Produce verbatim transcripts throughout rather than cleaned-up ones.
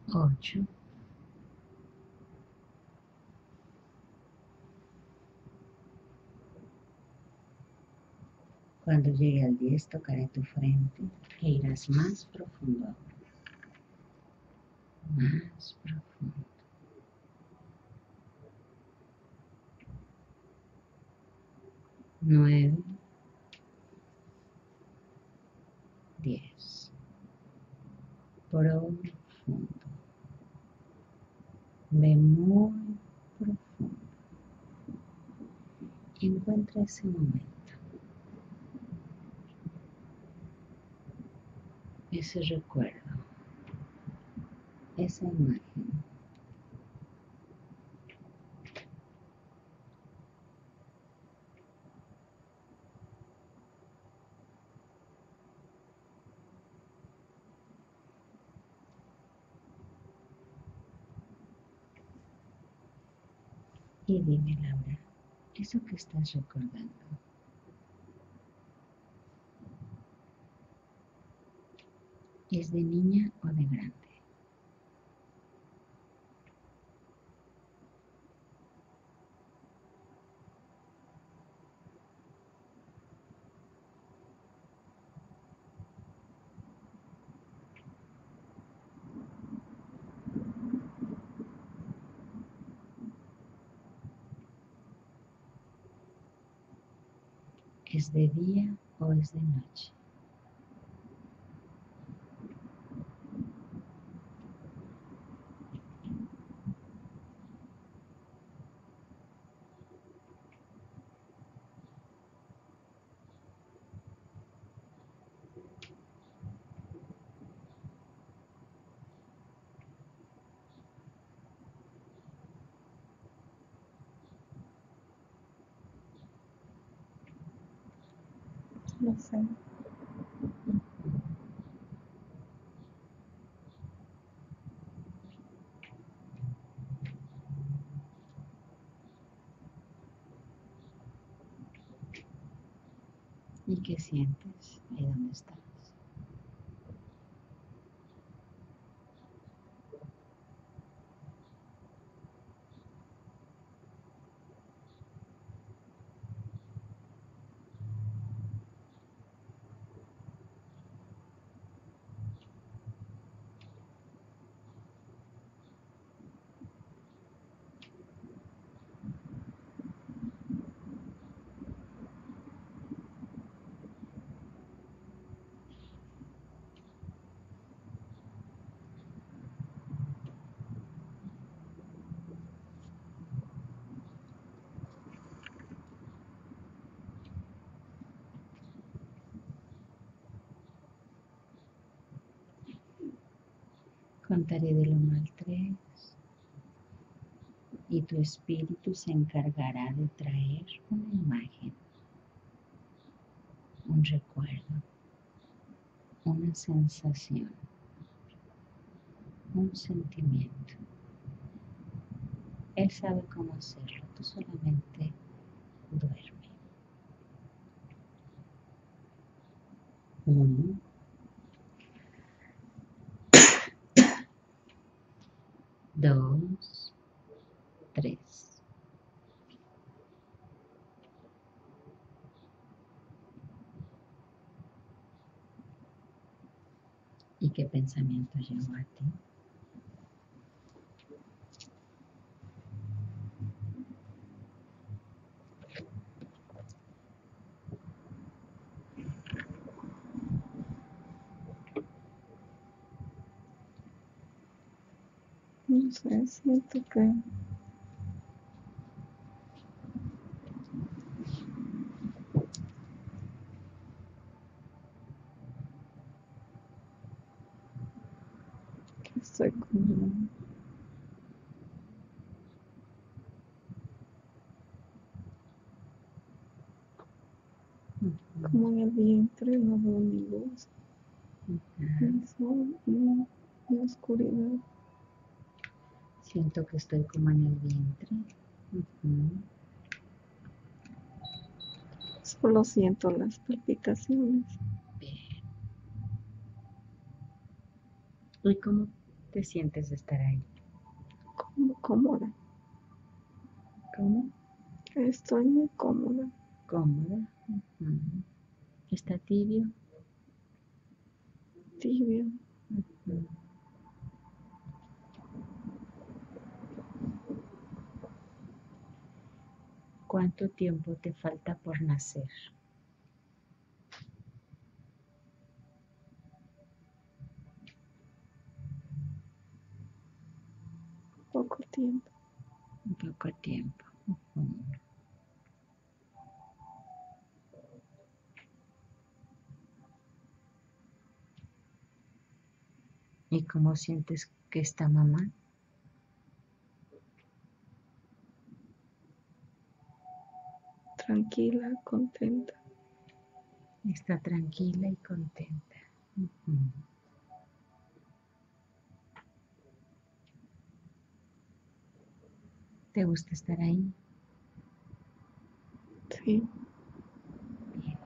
ocho. Cuando llegue al diez, tocaré tu frente e irás más profundo ahora. Más profundo. Nueve. Diez. Profundo. Ve muy profundo. Y encuentra ese momento. Ese recuerdo. Esa imagen. Y dime, Laura, eso que estás recordando, ¿es de niña o de grande? ¿Es de día o es de noche? No sé. ¿Y qué sientes ahí donde estás? Contaré del uno al tres y tu espíritu se encargará de traer una imagen, un recuerdo, una sensación, un sentimiento. Él sabe cómo hacerlo, tú solamente duerme. Uno, dos, tres. ¿Y qué pensamiento llegó a ti? No sé, siento que que estoy como, Ujú, como en el vientre, no veo ni luz, ujú. ni sol, ni, ni oscuridad. Siento que estoy como en el vientre. Ujú. Solo siento las palpitaciones. Bien. ¿Y cómo te sientes de estar ahí? Como cómoda. ¿Cómo? Estoy muy cómoda. Cómoda. Ujú. ¿Está tibio? Tibio. Ujú. ¿Cuánto tiempo te falta por nacer? Poco tiempo. Un poco tiempo. Ujú. ¿Y cómo sientes que está mamá? Tranquila, contenta. Está tranquila y contenta. Ujú. ¿Te gusta estar ahí? Sí. Bien.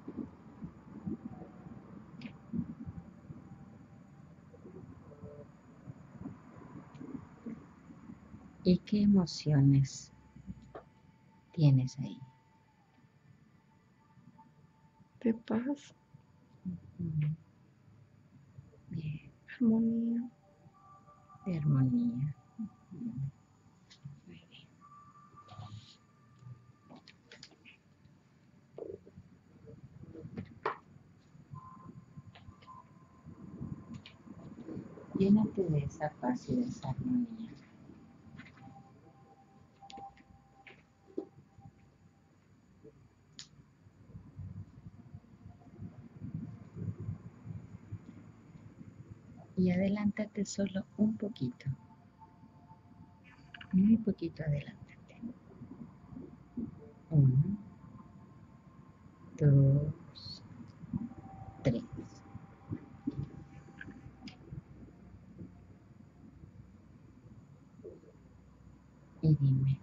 ¿Y qué emociones tienes ahí? De paz, Ujú. Bien. armonía. De armonía. Ujú. Muy bien. Llénate de esa paz y de esa armonía. Y adelántate solo un poquito. Muy poquito adelántate. Uno, dos, tres. Y dime,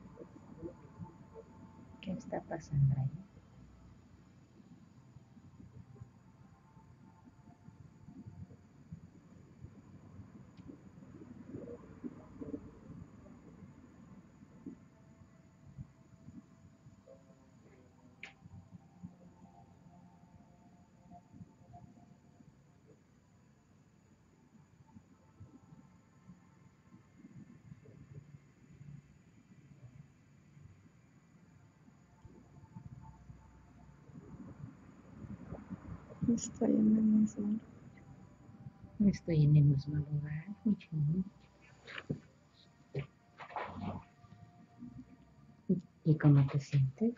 ¿qué está pasando ahí? Estoy en el mismo. Estoy en el mismo lugar. Muy bien. ¿Y cómo te sientes?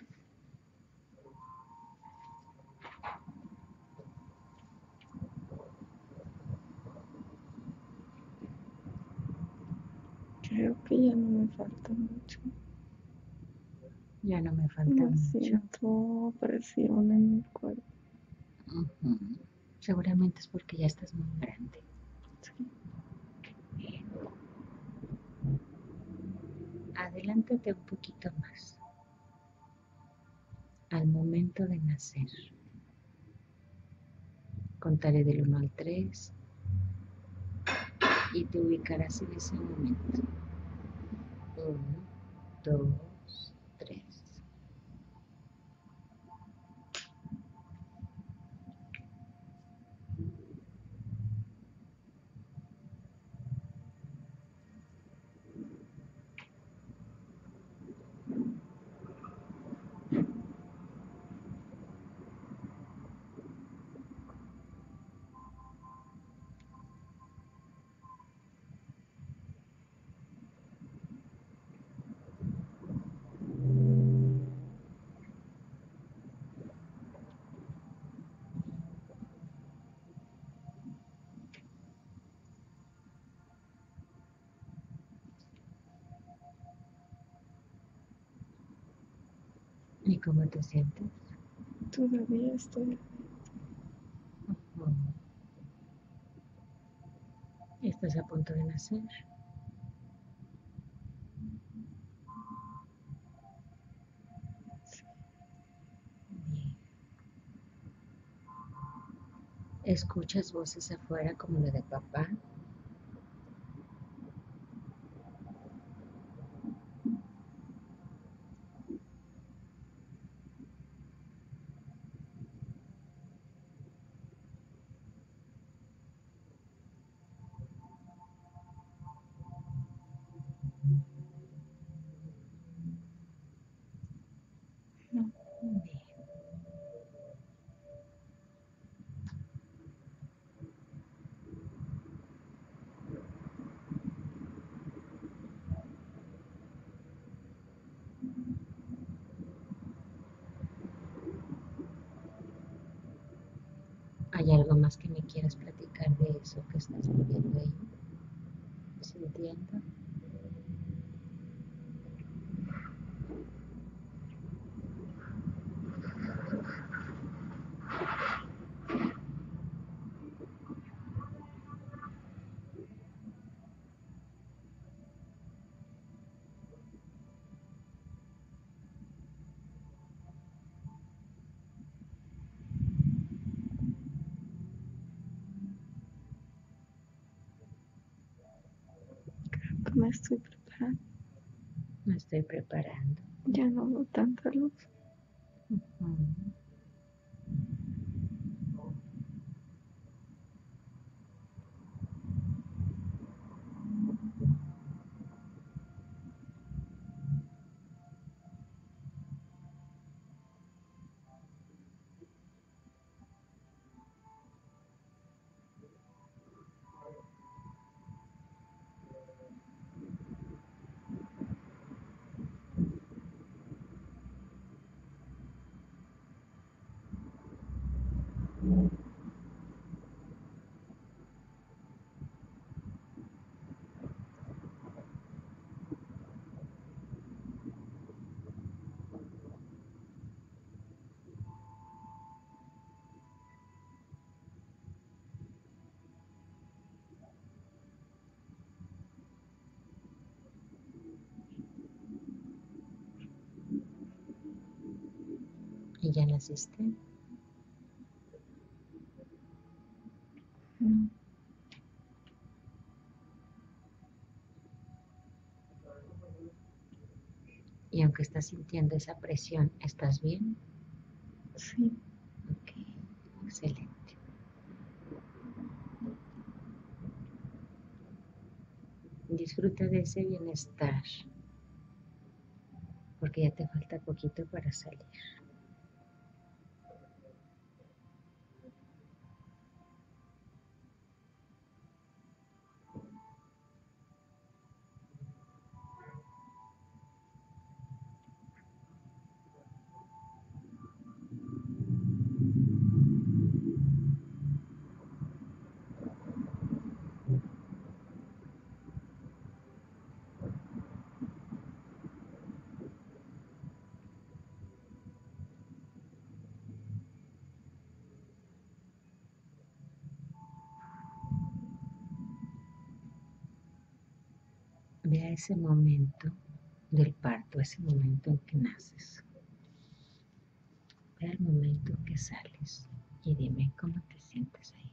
Creo que ya no me falta mucho. Ya no me falta No mucho. siento presión en el cuerpo. Ujú. Seguramente es porque ya estás muy grande. Sí. Bien. Adelántate un poquito más. Al momento de nacer. Contaré del uno al tres y te ubicarás en ese momento. Uno, dos, tres. ¿Y cómo te sientes? Todavía estoy. Ujú. ¿Estás a punto de nacer? Sí. Bien. ¿Escuchas voces afuera como la de papá? algo más que me quieras platicar de eso que estás viviendo ahí, sintiendo? Creo que me estoy preparando. Me estoy preparando. Ya no veo tanta luz. Ujú. ¿Y ya naciste? No, Y aunque estás sintiendo esa presión, ¿estás bien? sí, Ok, excelente. Disfruta de ese bienestar, porque ya te falta poquito para salir. Ve a ese momento del parto, ese momento en que naces. Ve al momento en que sales y dime cómo te sientes ahí.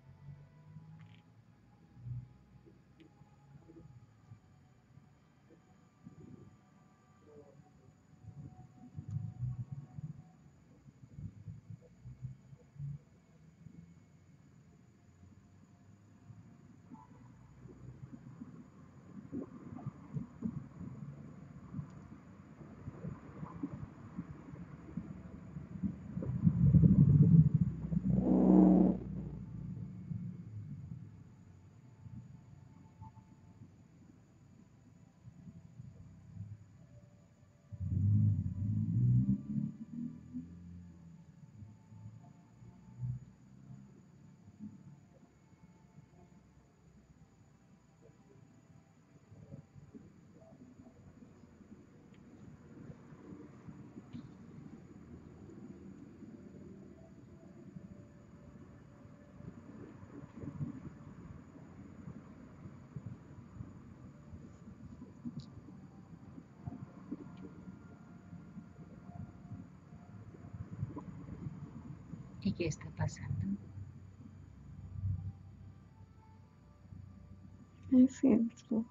¿Y qué está pasando? me siento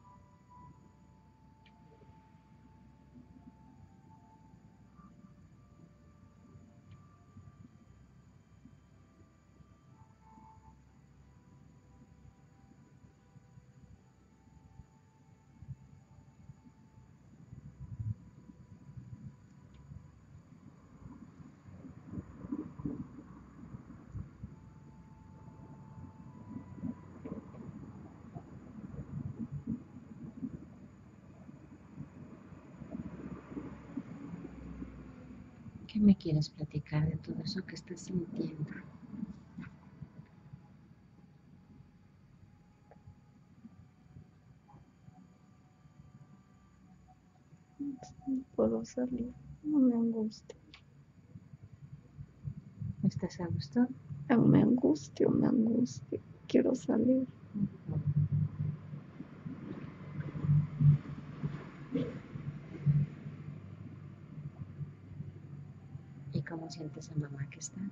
¿Qué me quieres platicar de todo eso que estás sintiendo? No puedo salir. No me angustia. ¿Estás a gusto? Me angustio, me angustio. Quiero salir. ¿Y cómo sientes a mamá que está?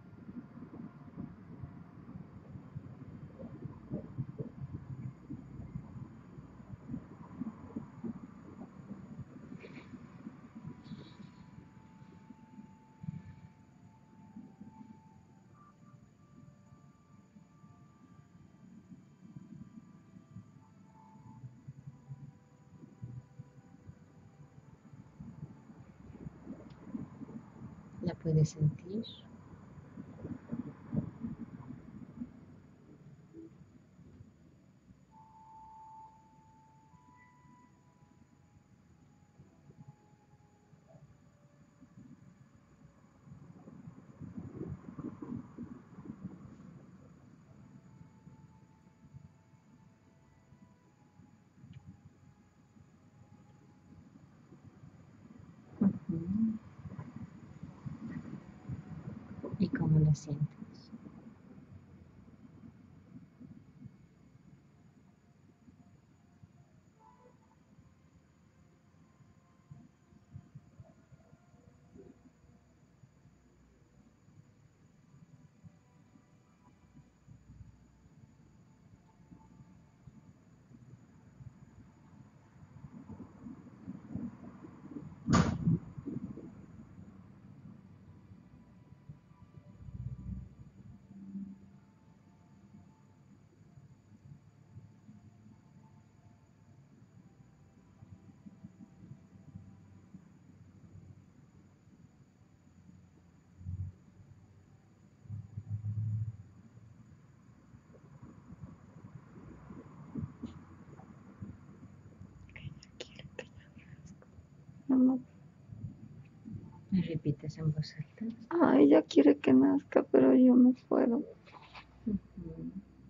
¿La puedes sentir? Ujú. ¿Y cómo la sientes? Mamá. ¿Me repites en voz alta? Ah, ella quiere que nazca, pero yo no puedo. Ujú.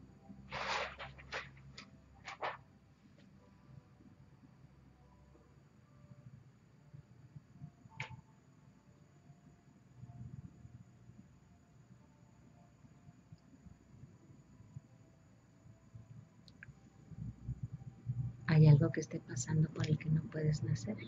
¿Hay algo que esté pasando por el que no puedes nacer?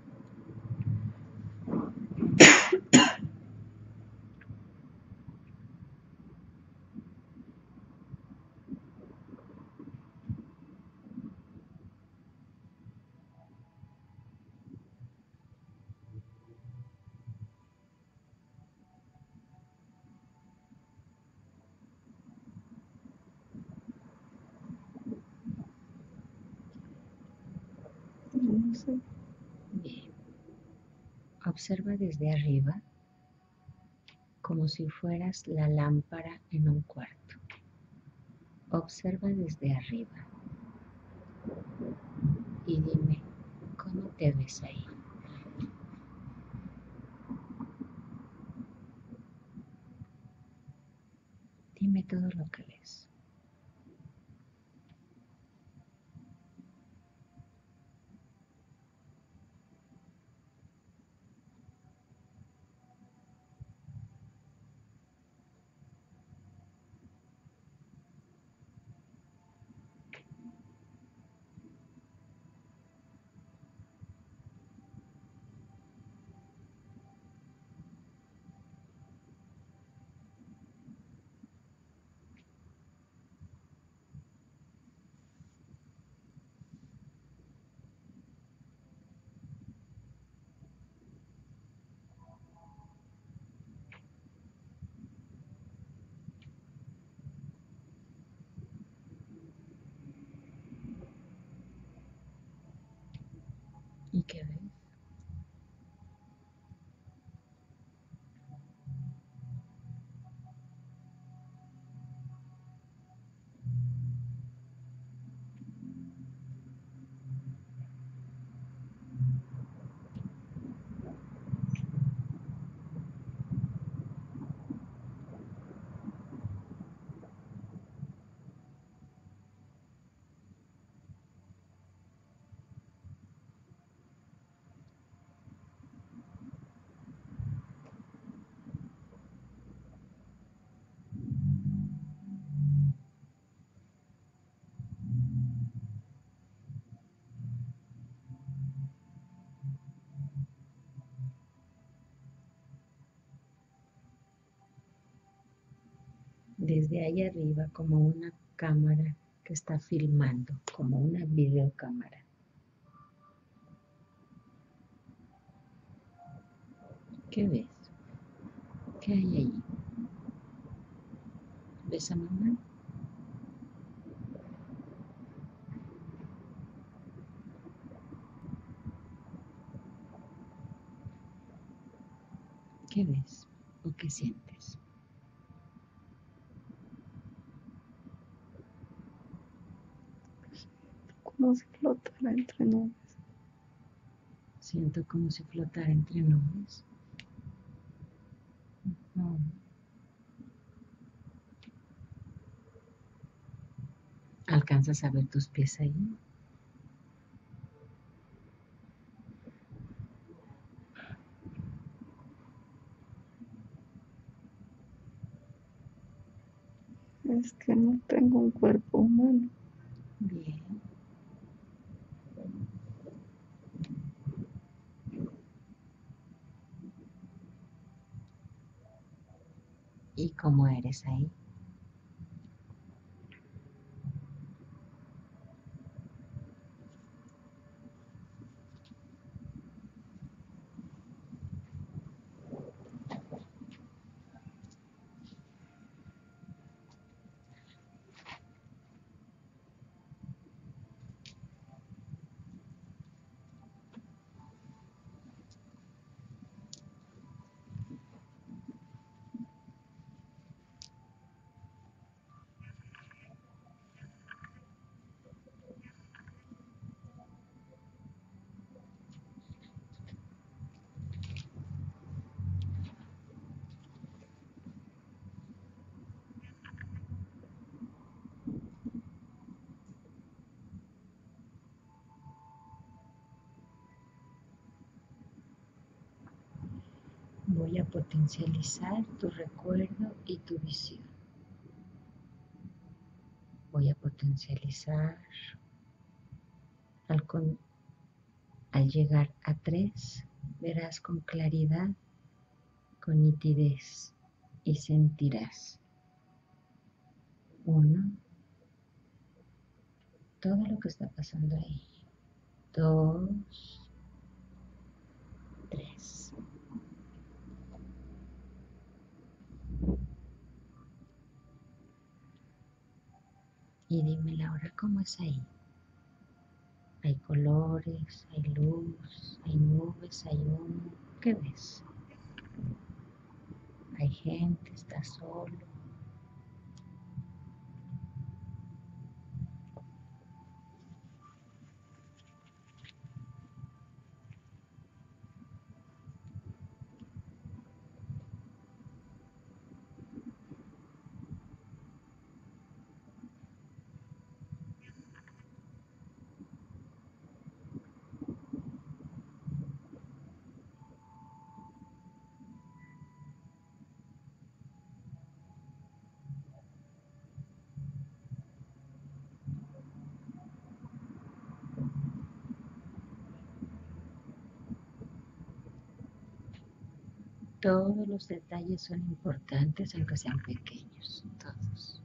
No sé. Bien. Observa desde arriba como si fueras la lámpara en un cuarto. Observa desde arriba y dime, ¿cómo te ves ahí? Dime todo lo que ves. ¿Y qué ves? desde ahí arriba como una cámara que está filmando, como una videocámara. ¿Qué ves? ¿Qué hay ahí? ¿Ves a mamá? ¿Qué ves o qué sientes? Como si flotara entre nubes. Siento como si flotara entre nubes. Uh-huh. ¿Alcanzas a ver tus pies ahí? Es que no tengo un cuerpo humano. Bien. ¿Y cómo eres ahí? Voy a potencializar tu recuerdo y tu visión. Voy a potencializar al, con, al llegar a tres, verás con claridad, con nitidez y sentirás. Uno, todo lo que está pasando ahí. Dos, tres. Y dime, Laura, ¿cómo es ahí? Hay colores, hay luz, hay nubes, hay humo. ¿Qué ves? Hay gente, estás solo. Todos los detalles son importantes, aunque sean pequeños, todos.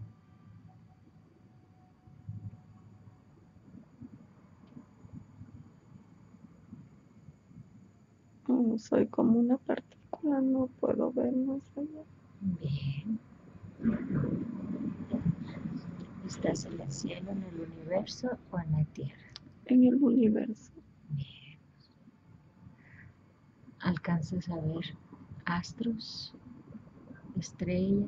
No, soy como una partícula, no puedo ver más allá. Bien. ¿Estás en el cielo, en el universo o en la tierra? En el universo. Bien. ¿Alcanzas a ver astros, estrellas?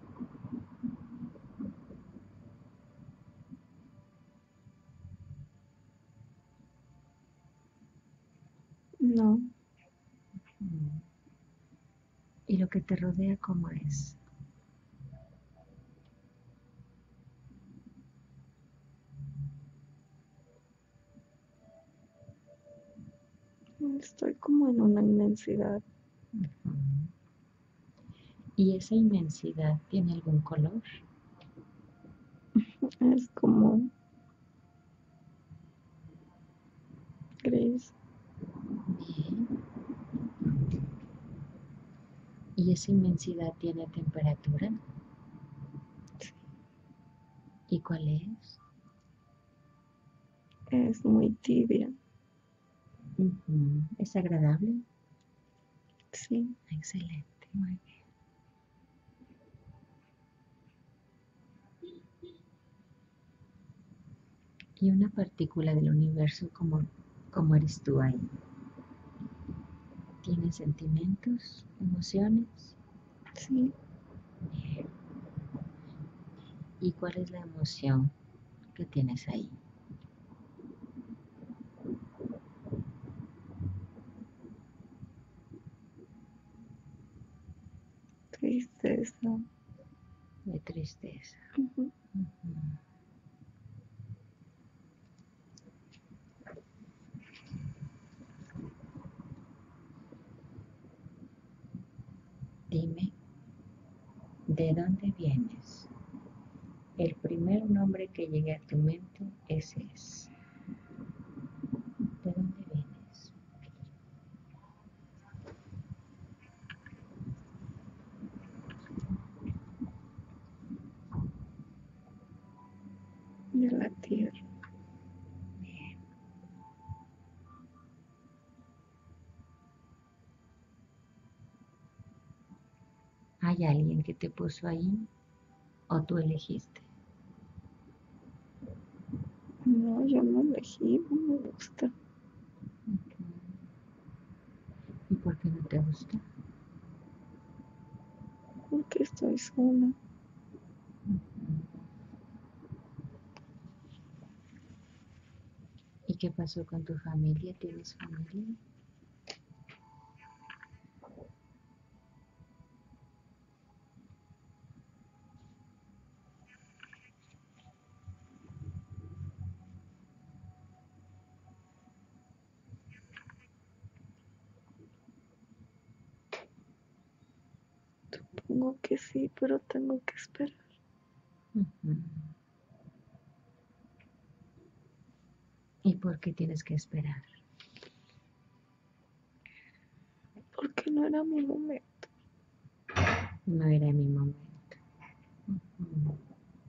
No. Mm. ¿Y lo que te rodea cómo es? Estoy como en una inmensidad. Uh-huh. ¿Y esa inmensidad tiene algún color? Es como gris. Bien. ¿Y esa inmensidad tiene temperatura? cuál es? Es muy tibia. Uh-huh. ¿Es agradable? Sí. Excelente, muy bien. Y una partícula del universo como, como eres tú ahí. ¿Tienes sentimientos, emociones? Sí. Bien. ¿Y cuál es la emoción que tienes ahí? Tristeza. De tristeza. Uh-huh. Uh-huh. Dime, ¿de dónde vienes? El primer nombre que llegue a tu mente, ese es. ¿De dónde vienes? De la tierra. Bien. ¿Hay alguien que te puso ahí o tú elegiste? No, yo no elegí, no me gusta. Okay. ¿Y por qué no te gusta? Porque estoy sola. Uh-huh. ¿Y qué pasó con tu familia? ¿Tienes familia? Supongo que sí, pero tengo que esperar. Uh-huh. ¿Y por qué tienes que esperar? Porque no era mi momento. No era mi momento. Uh-huh.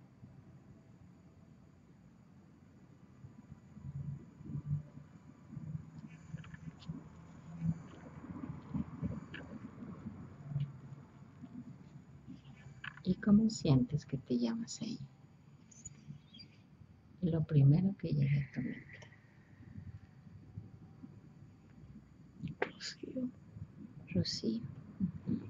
¿Y cómo sientes que te llamas ahí? Lo primero que llega a tu mente. Rocío. Rocío. Uh-huh.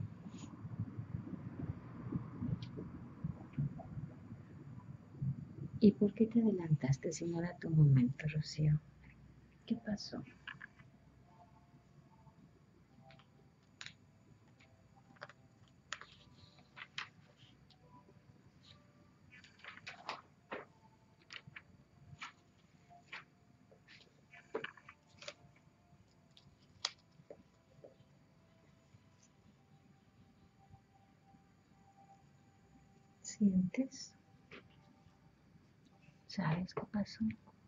¿Y por qué te adelantaste si no era tu momento, Rocío? ¿Qué pasó? ¿Sientes? ¿Sabes qué pasó?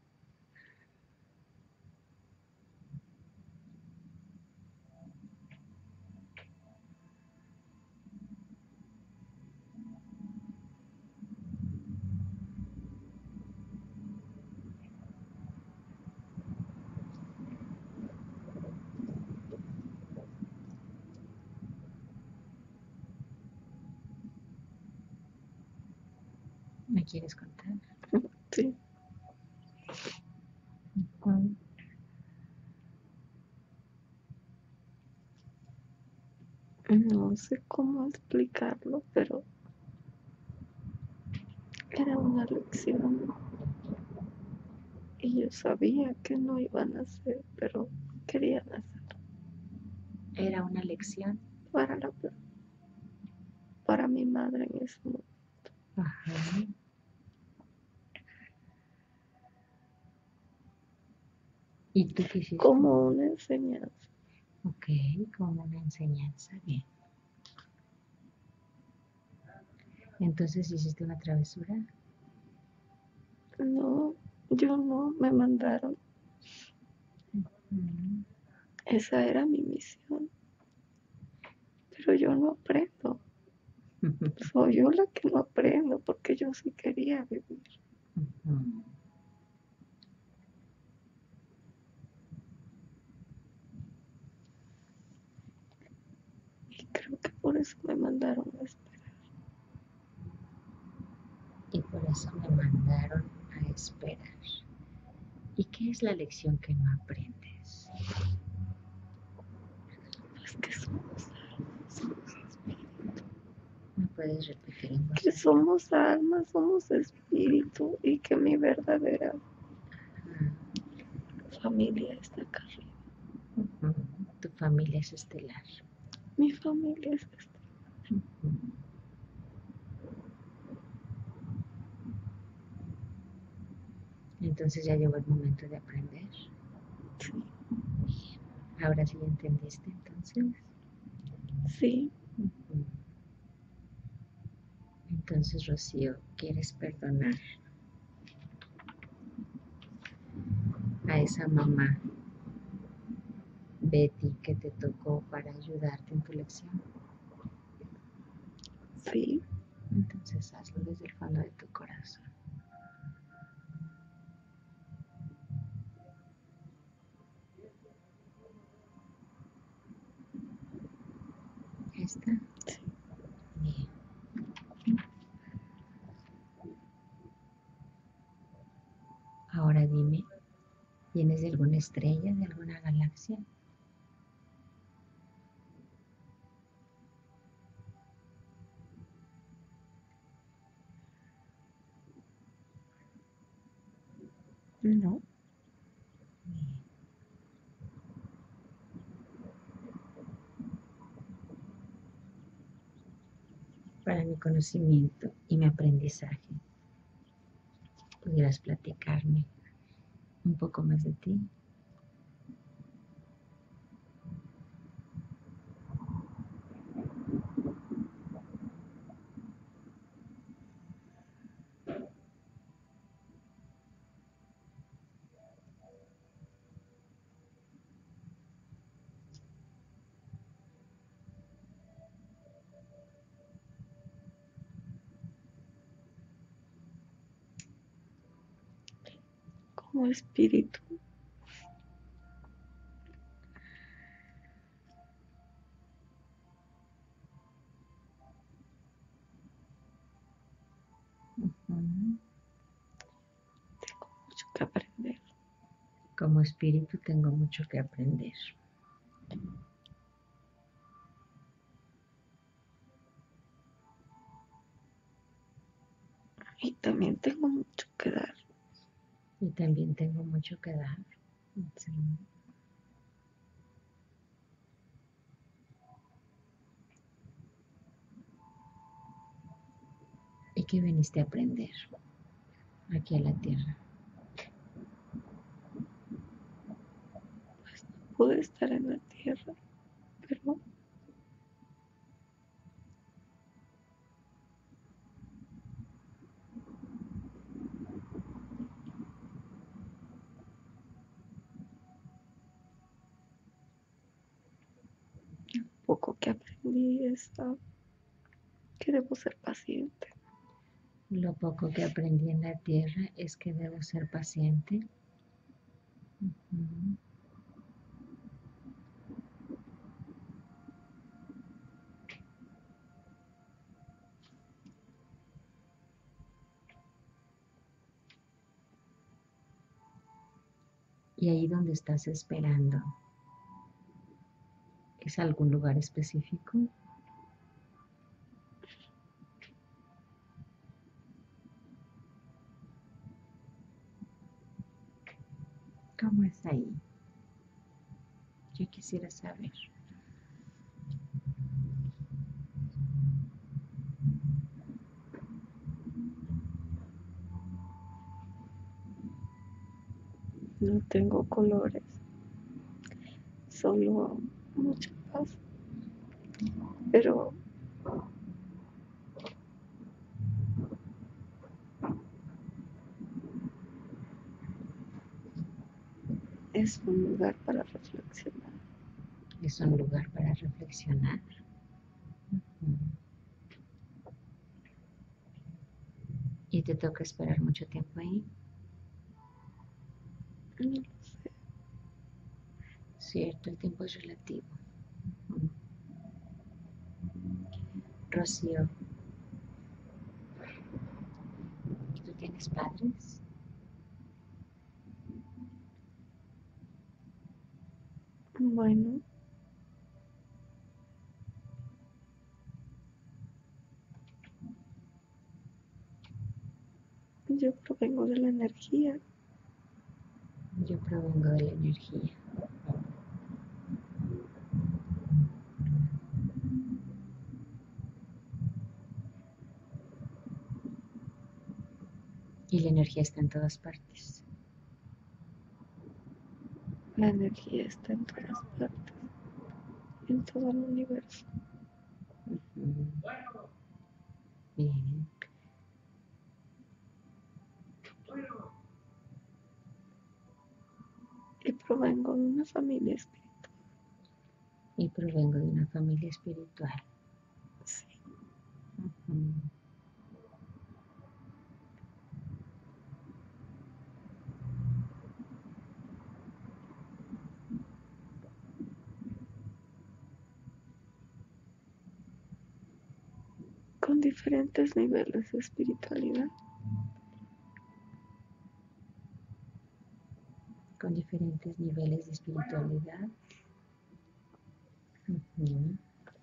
¿Me quieres contar? Sí. Uh-huh. No sé cómo explicarlo, pero era una lección. Y yo sabía que no iban a hacer, pero querían hacer. Era una lección. Para, la, para mi madre en ese momento. Ajá. ¿Y tú qué hiciste? Como una enseñanza. Ok, como una enseñanza, bien. Entonces hiciste una travesura. No, yo no, me mandaron. Uh-huh. Esa era mi misión. Pero yo no aprendo. Soy yo la que no aprendo porque yo sí quería vivir. Ujú. Y creo que por eso me mandaron a esperar. Y por eso me mandaron a esperar. ¿Y qué es la lección que no aprendes? Es que somos almas, somos espíritu. ¿Me puedes repetir en voz Que alta? somos almas, somos espíritu y que mi verdadera Ah, familia está acá arriba. ujú. Tu familia es estelar. Mi familia es esta. Ujú. Entonces ya llegó el momento de aprender. Sí, Bien. Ahora sí entendiste entonces. sí, Ujú. Entonces, Rocío, ¿quieres perdonar a esa mamá Betty que te tocó para ayudarte en tu lección? sí. Entonces hazlo desde el fondo de tu corazón. ¿Ya está? Sí. Bien. Ahora dime, ¿vienes de alguna estrella, de alguna galaxia? No. Bien. Para mi conocimiento y mi aprendizaje, ¿pudieras platicarme un poco más de ti? Como espíritu. Ujú. Tengo mucho que aprender. Como espíritu tengo mucho que aprender. Y también tengo mucho que dar. Y también tengo mucho que dar. Sí. ¿Y qué viniste a aprender aquí a la tierra? Pues no pude estar en la tierra, pero poco que aprendí es a que debo ser paciente. Lo poco que aprendí en la tierra es que debo ser paciente. Ujú. Y ahí donde estás esperando, ¿es algún lugar específico? ¿Cómo es ahí? Yo quisiera saber. No tengo colores, solo mucha paz. Pero es un lugar para reflexionar. Es un lugar para reflexionar. Ujú. ¿Y te toca esperar mucho tiempo ahí? No lo sé. Cierto, el tiempo es relativo. Mm. Rocío, ¿tú tienes padres? Bueno, yo provengo de la energía. Yo provengo de la energía. Y la energía está en todas partes. La energía está en todas partes, en todo el universo. Ujú. Bien. Y provengo de una familia espiritual. Y provengo de una familia espiritual. Sí. Ujú. Con diferentes niveles de espiritualidad. Con diferentes niveles de espiritualidad. Ujú.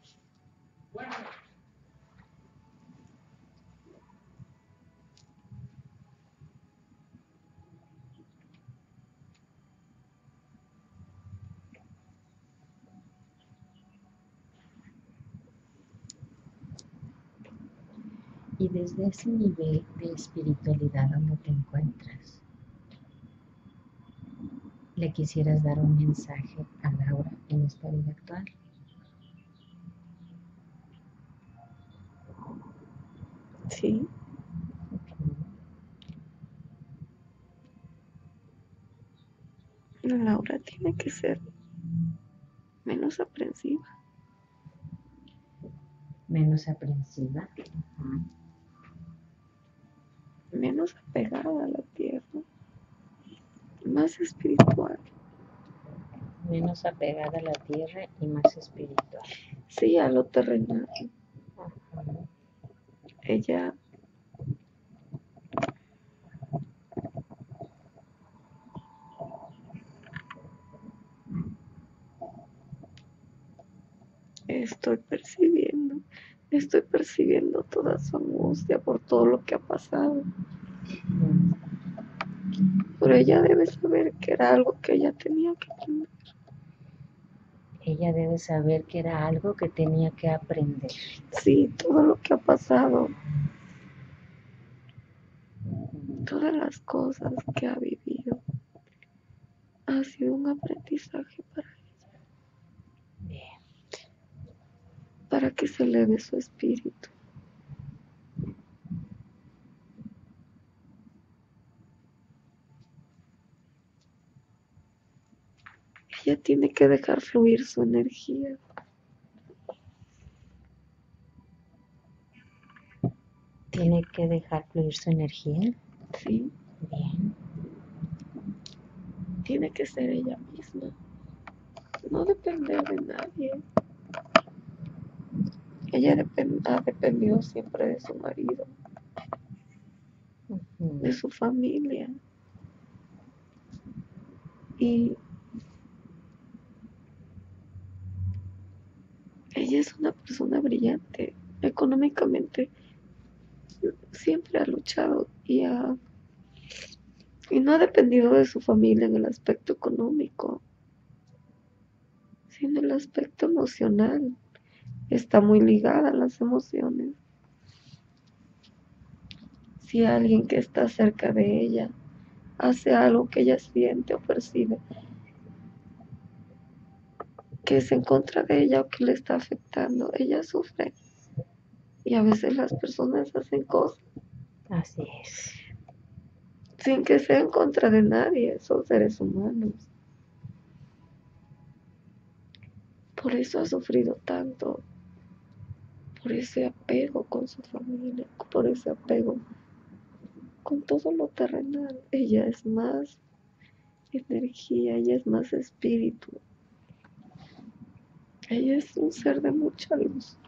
Y desde ese nivel de espiritualidad donde te encuentras, le quisieras dar un mensaje a Laura en esta vida actual. Sí. Laura tiene que ser menos aprensiva. Menos aprensiva. Ujú. Menos apegada a la tierra. Más espiritual. Menos apegada a la tierra y más espiritual. Sí, a lo terrenal. Ujú. Ella estoy percibiendo, estoy percibiendo toda su angustia por todo lo que ha pasado. Mm. Pero ella debe saber que era algo que ella tenía que aprender. Ella debe saber que era algo que tenía que aprender. Sí, todo lo que ha pasado, Ujú. todas las cosas que ha vivido, ha sido un aprendizaje para ella, Bien. para que se eleve su espíritu. Ella tiene que dejar fluir su energía. Tiene que dejar fluir su energía. Sí, Bien. tiene que ser ella misma, no depender de nadie. Ella depend- ha dependido siempre de su marido, Ujú. de su familia. Y ella es una persona brillante. Económicamente siempre ha luchado y, ha, y no ha dependido de su familia en el aspecto económico, sino en el aspecto emocional. Está muy ligada a las emociones. Si alguien que está cerca de ella hace algo que ella siente o percibe que es en contra de ella o que le está afectando, ella sufre. Y a veces las personas hacen cosas Así es. sin que sea en contra de nadie, son seres humanos. Por eso ha sufrido tanto, por ese apego con su familia, por ese apego con todo lo terrenal. Ella es más energía, ella es más espíritu. Ella es un ser de mucha luz.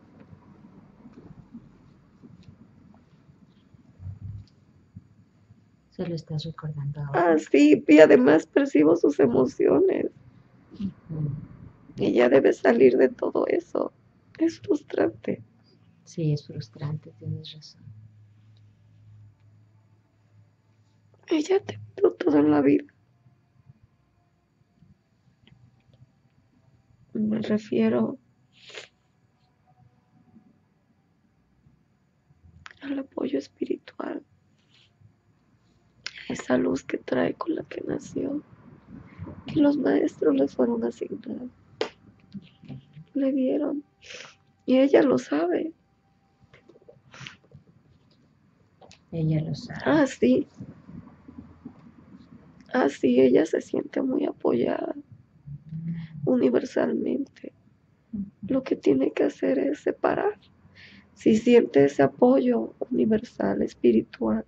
Se lo estás recordando ahora. Ah, sí, y además percibo sus emociones. Ujú. Ella debe salir de todo eso. Es frustrante. Sí, es frustrante, tienes razón. Ella ha tenido todo en la vida. Me refiero al apoyo espiritual, esa luz que trae con la que nació, que los maestros le fueron asignados, le dieron, y ella lo sabe. Ella lo sabe. Ah, sí, ah, sí, ella se siente muy apoyada universalmente. Lo que tiene que hacer es separar. Si siente ese apoyo universal, espiritual,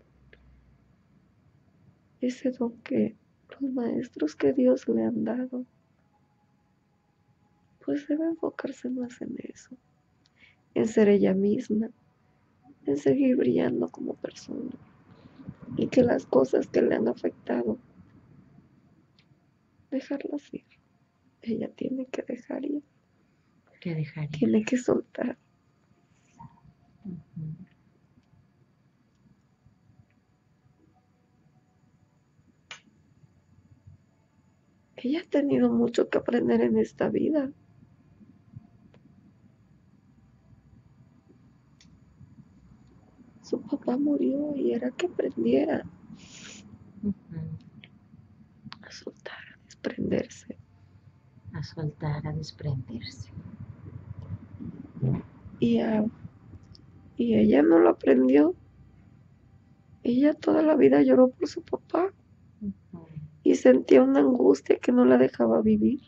ese don que los maestros que Dios le han dado, pues debe enfocarse más en eso, en ser ella misma, en seguir brillando como persona, y que las cosas que le han afectado, dejarlas ir. Ella tiene que dejar ir, ¿Qué dejaría? tiene que soltar. Ujú. Ella ha tenido mucho que aprender en esta vida. Su papá murió y era que aprendiera Ujú. a soltar, a desprenderse. A soltar, a desprenderse. Y, a, y ella no lo aprendió. Ella toda la vida lloró por su papá Ujú. y sentía una angustia que no la dejaba vivir.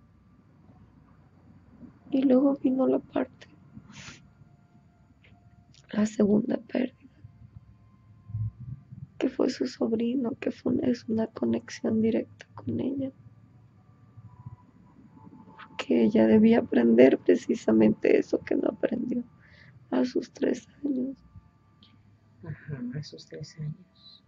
Y luego vino la parte, la segunda pérdida, que fue su sobrino, que fue una, es una conexión directa con ella. Porque ella debía aprender precisamente eso que no aprendió a sus tres años. Ajá, a sus tres años.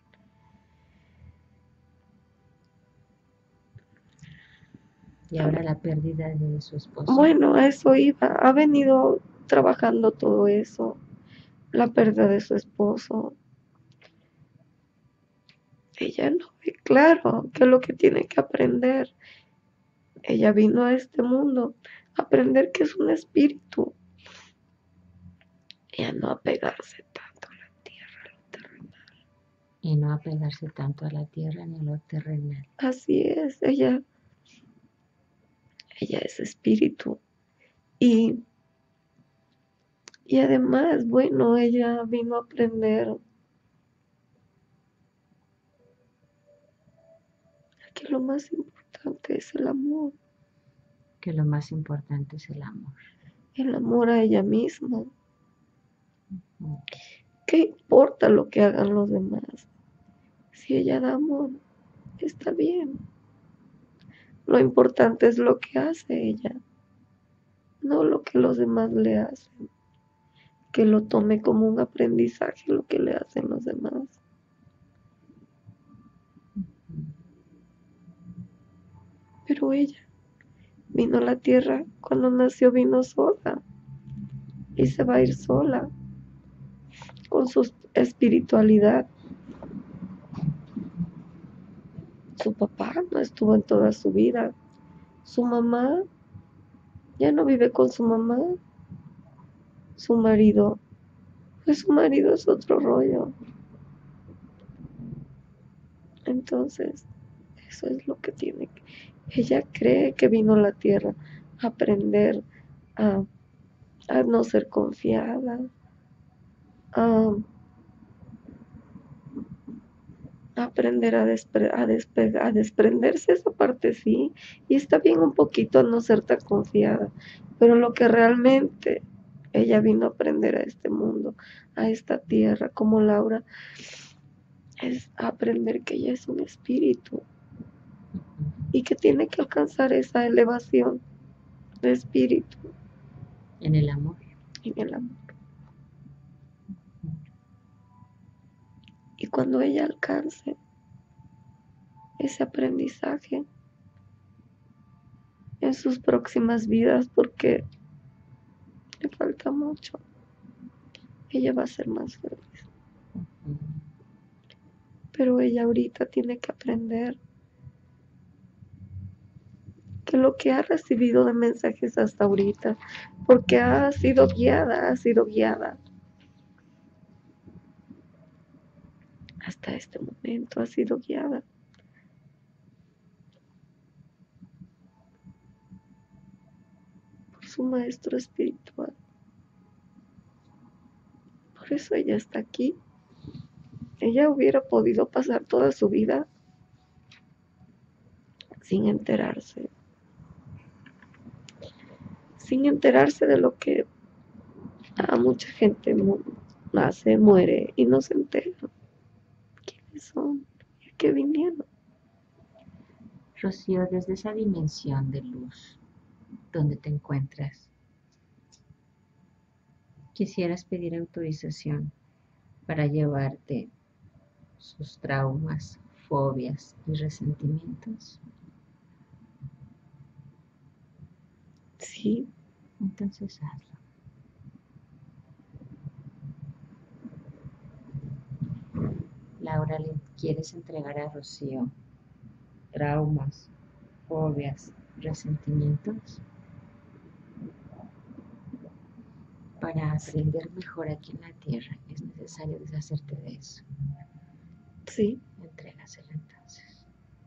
Y ahora la pérdida de su esposo. Bueno, a eso iba. Ha venido trabajando todo eso. La pérdida de su esposo. Ella no ve claro qué es lo que tiene que aprender. Ella vino a este mundo a aprender que es un espíritu y a no apegarse tanto a la tierra, a lo terrenal. Y no apegarse tanto a la tierra ni a lo terrenal. Así es, ella, ella es espíritu. Y, y además, bueno, ella vino a aprender que lo más importante es el amor. Que lo más importante es el amor. El amor a ella misma. Ujú. ¿Qué importa lo que hagan los demás? Si ella da amor, está bien. Lo importante es lo que hace ella, no lo que los demás le hacen. Que lo tome como un aprendizaje lo que le hacen los demás. Pero ella vino a la tierra, cuando nació vino sola y se va a ir sola con su espiritualidad. Su papá no estuvo en toda su vida. Su mamá ya no vive con su mamá. Su marido, pues su marido es otro rollo. Entonces, eso es lo que tiene que... Ella cree que vino a la tierra a aprender a, a no ser confiada, a, a aprender a, despre, a, despegar, a desprenderse esa parte, sí. Y está bien un poquito no ser tan confiada, pero lo que realmente ella vino a aprender a este mundo, a esta tierra, como Laura, es aprender que ella es un espíritu Ujú. y que tiene que alcanzar esa elevación de espíritu En el amor. en el amor. Ujú. Y cuando ella alcance ese aprendizaje en sus próximas vidas, porque le falta mucho, ella va a ser más feliz. Ujú. Pero ella ahorita tiene que aprender que lo que ha recibido de mensajes hasta ahorita, porque ha sido guiada, ha sido guiada hasta este momento, ha sido guiada por su maestro espiritual. Por eso ella está aquí. Ella hubiera podido pasar toda su vida sin enterarse, sin enterarse de lo que a mucha gente mu- nace, muere y no se entera quiénes son y a qué vinieron. Rocío, desde esa dimensión de luz donde te encuentras, quisieras pedir autorización para llevarte sus traumas, fobias y resentimientos. Sí, Entonces hazlo. Laura, ¿le quieres entregar a Rocío traumas, fobias, resentimientos? Para ascender mejor aquí en la tierra es necesario deshacerte de eso. sí. Entrégaselo entonces.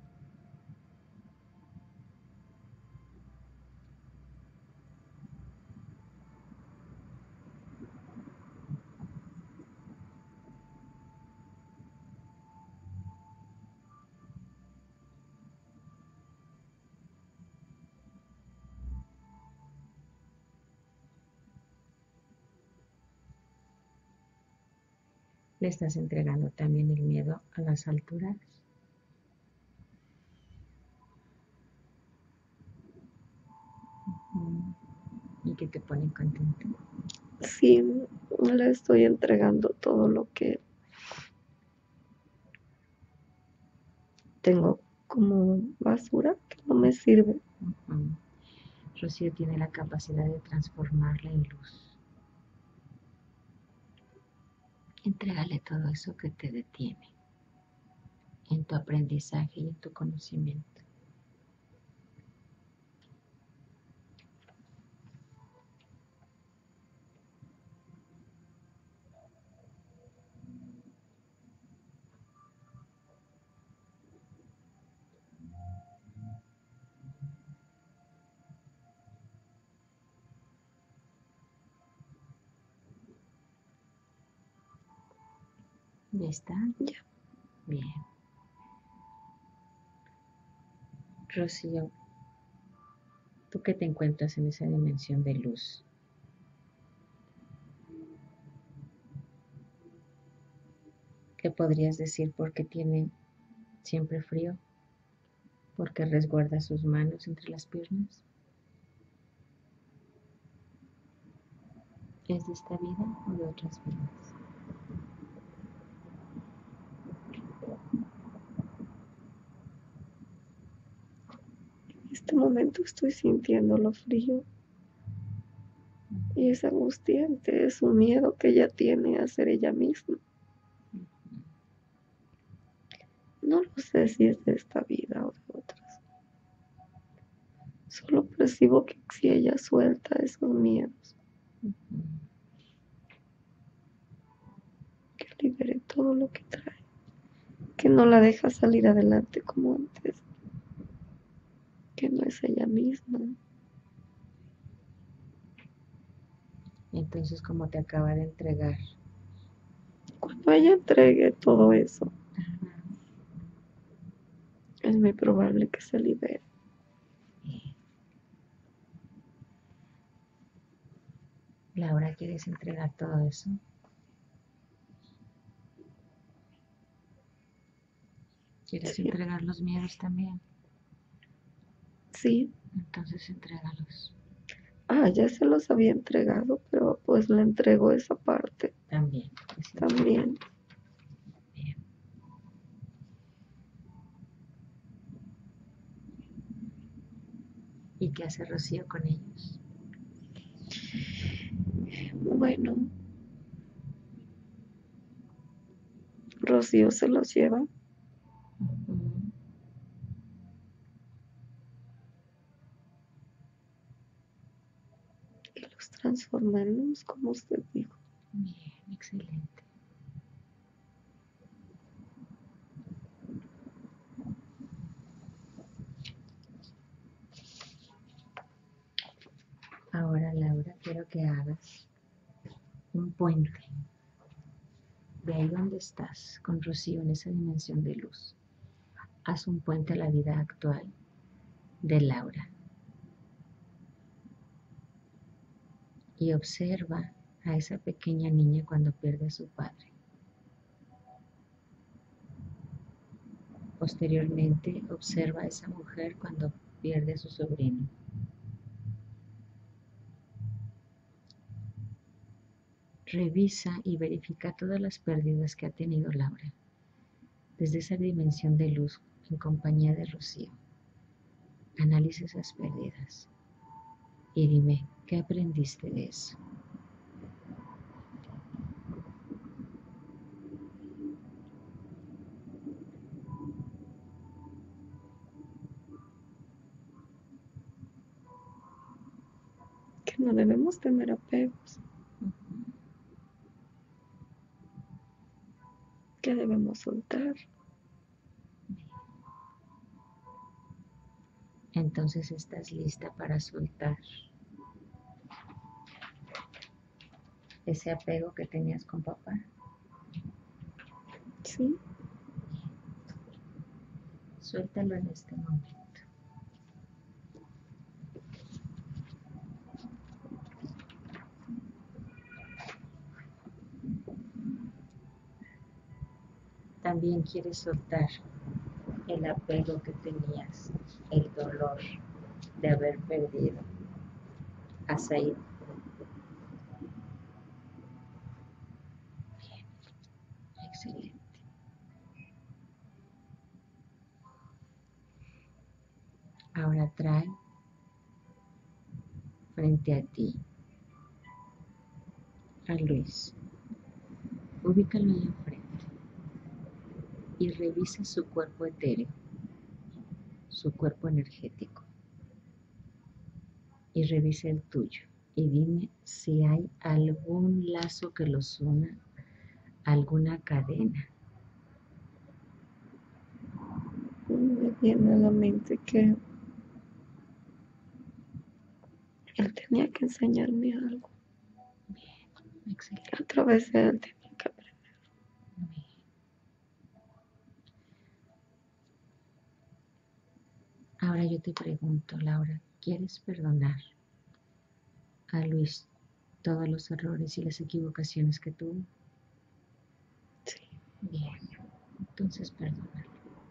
Le estás entregando también el miedo a las alturas. Mm. Y que te pone contento. Sí, le estoy entregando todo lo que tengo como basura que no me sirve. Uh-huh. Rocío tiene la capacidad de transformarla en luz. Entrégale todo eso que te detiene en tu aprendizaje y en tu conocimiento. ¿Ya está? Ya. Bien. Rocío, tú que te encuentras en esa dimensión de luz, ¿qué podrías decir por qué tiene siempre frío? ¿Por qué resguarda sus manos entre las piernas? ¿Es de esta vida o de otras vidas? En este momento estoy sintiendo lo frío y es angustiante, es un miedo que ella tiene a ser ella misma. No lo sé si es de esta vida o de otras. Solo percibo que si ella suelta esos miedos, que libere todo lo que trae, que no la deja salir adelante como antes, que no es ella misma. Entonces, como te acaba de entregar, Cuando ella entregue todo eso, es muy probable que se libere. Laura, ¿quieres entregar todo eso? ¿Quieres Sí, entregar los miedos también? sí. Entonces entrégalos Ah, ya se los había entregado, pero pues le entrego esa parte también. Es importante. también. Bien. ¿Y qué hace Rocío con ellos? Bueno, Rocío se los lleva Ujú. y los transforma en luz, como usted dijo. Bien, excelente. Ahora, Laura, quiero que hagas un puente de ahí donde estás con Rocío en esa dimensión de luz. Haz un puente a la vida actual de Laura y observa a esa pequeña niña cuando pierde a su padre. Posteriormente, observa a esa mujer cuando pierde a su sobrino. Revisa y verifica todas las pérdidas que ha tenido Laura desde esa dimensión de luz en compañía de Rocío. Analiza esas pérdidas y dime, ¿qué aprendiste de eso? Que no debemos tener apegos, que debemos soltar. Entonces estás lista para soltar ese apego que tenías con papá. Sí, Suéltalo en este momento. También quieres soltar el apego que tenías, el dolor de haber perdido a Said. Bien, excelente. Ahora trae frente a ti a Luis. Ubícalo ahí enfrente y revisa su cuerpo etéreo, su cuerpo energético, y revisa el tuyo. Y dime si hay algún lazo que los una, alguna cadena. me viene a la mente que él tenía que enseñarme algo. Bien, excelente. A través de él tenía que aprender. Bien. Ahora yo te pregunto, Laura, ¿quieres perdonar a Luis todos los errores y las equivocaciones que tuvo? Sí, Bien, entonces perdónalo.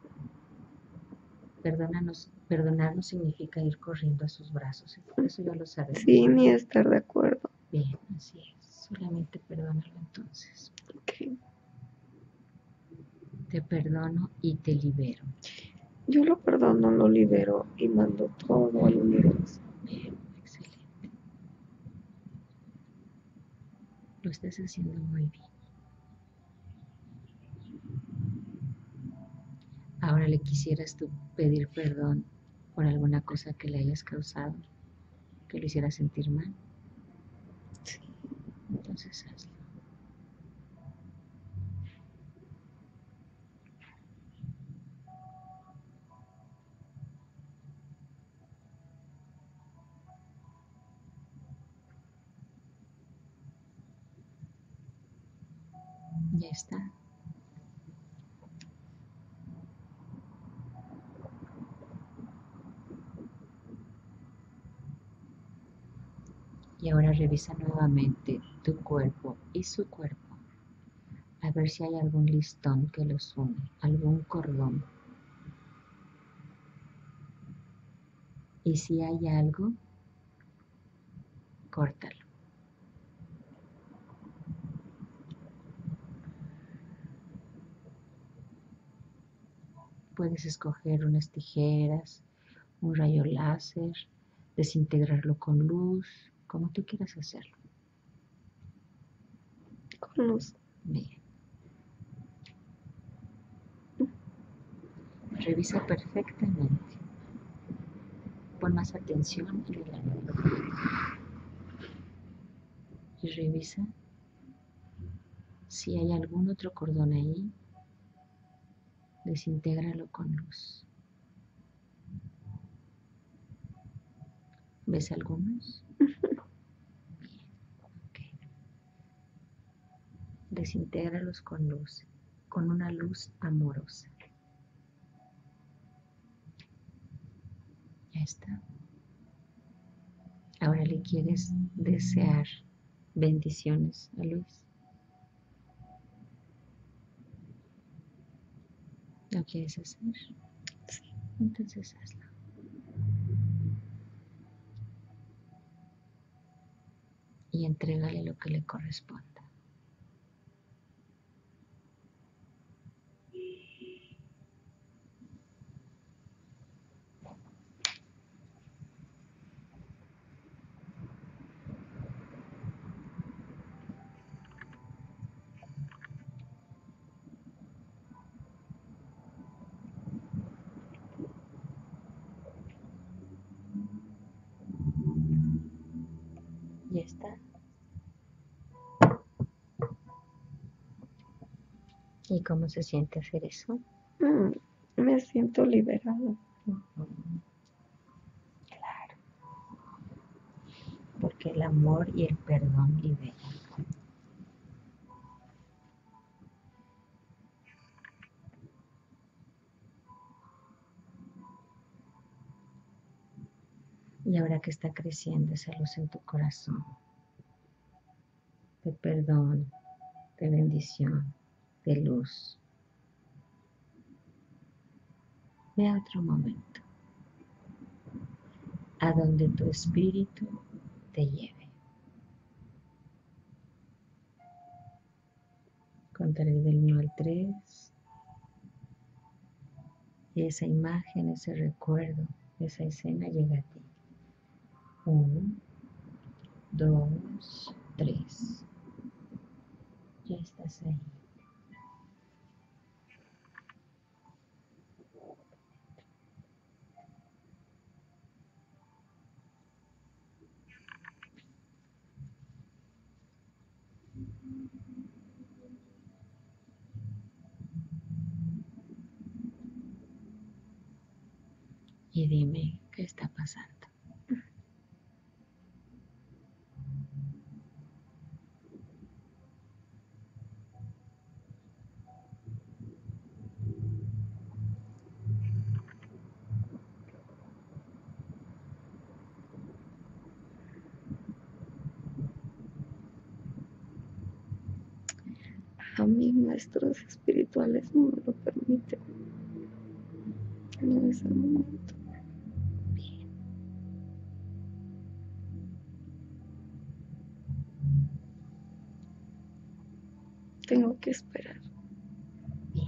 Perdónanos, perdonar no significa ir corriendo a sus brazos, eso ya lo sabemos. sí, ni estar de acuerdo. Bien, así es, solamente perdónalo entonces. Okay. Te perdono y te libero. Yo lo perdono, lo libero y mando todo al universo. Bien, excelente. Lo estás haciendo muy bien. Ahora le quisieras tú pedir perdón por alguna cosa que le hayas causado, que lo hiciera sentir mal. Sí. Entonces hazlo. Ya está. Y ahora revisa nuevamente tu cuerpo y su cuerpo, a ver si hay algún listón que los une, algún cordón. Y si hay algo, córtalo. Puedes escoger unas tijeras, un rayo láser, desintegrarlo con luz, como tú quieras hacerlo. Con luz. Bien. Revisa perfectamente. Pon más atención en el anillo. Y revisa si hay algún otro cordón ahí. Desintégralo con luz. ¿Ves algunos? Bien, ok. Desintégralos con luz, con una luz amorosa. Ya está. Ahora le quieres desear bendiciones a Luis. ¿Lo quieres hacer? Sí. Entonces hazlo. Y entrégale lo que le corresponda. Ya está. ¿Y cómo se siente hacer eso? Mm, me siento liberada. Uh-huh. Claro. Porque el amor y el perdón liberan. Y ahora que está creciendo esa luz en tu corazón, de perdón, de bendición, de luz, ve a otro momento, a donde tu espíritu te lleve. Contaré del uno al tres y esa imagen, ese recuerdo, esa escena llega a ti. Uno, dos, tres. Ya estás ahí. Y dime, ¿qué está pasando? A mis maestros espirituales no me lo permiten. No es el momento. Bien. Tengo que esperar. Bien.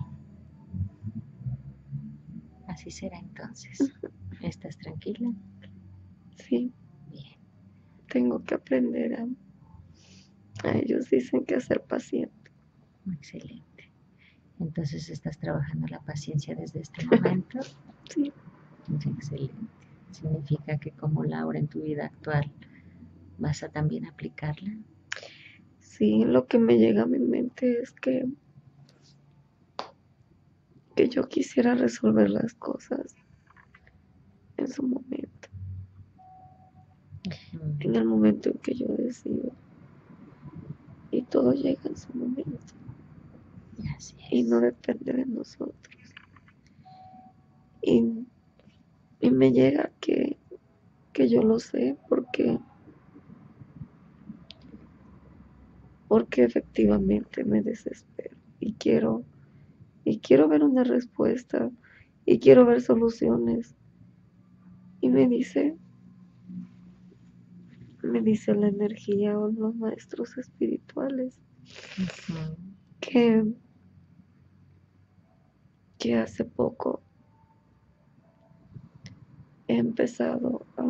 Así será entonces. ¿Estás tranquila? Sí, Bien. tengo que aprender a... a ellos dicen que ser paciente. Excelente. Entonces estás trabajando la paciencia desde este momento. Sí. Excelente. Significa que como Laura en tu vida actual vas a también aplicarla. Sí, lo que me llega a mi mente es que que yo quisiera resolver las cosas en su momento, Uh-huh. en el momento en que yo decido, y todo llega en su momento. Así es. Y no depende de nosotros. Y, y me llega que, que yo lo sé porque, porque efectivamente me desespero y quiero, y quiero ver una respuesta y quiero ver soluciones. y me dice, me dice la energía o los maestros espirituales Ujú. que, que hace poco he empezado a,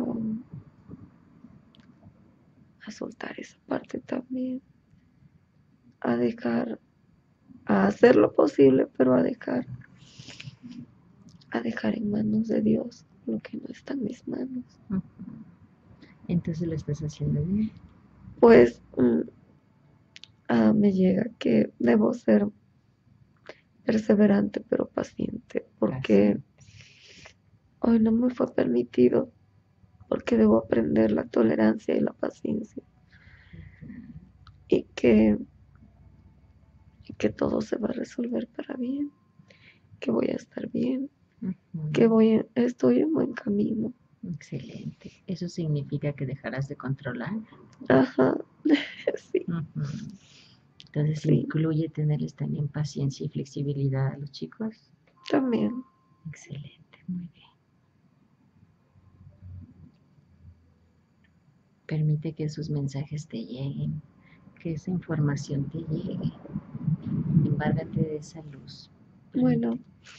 a soltar esa parte también, a dejar, a hacer lo posible, pero a dejar, a dejar en manos de Dios lo que no está en mis manos. Ujú. Entonces lo estás haciendo bien. Pues mm, ah, me llega que debo ser perseverante pero paciente, porque Paciente. hoy no me fue permitido, porque debo aprender la tolerancia y la paciencia, y que, y que todo se va a resolver para bien, que voy a estar bien, que Ujú. voy en- estoy en buen camino. Excelente. Eso significa que dejarás de controlar. Ajá, sí, Ujú. Entonces sí, incluye tenerles también paciencia y flexibilidad a los chicos. también. Excelente, muy bien. Permite que sus mensajes te lleguen, que esa información te llegue. Embárgate de esa luz. Bueno, Permite.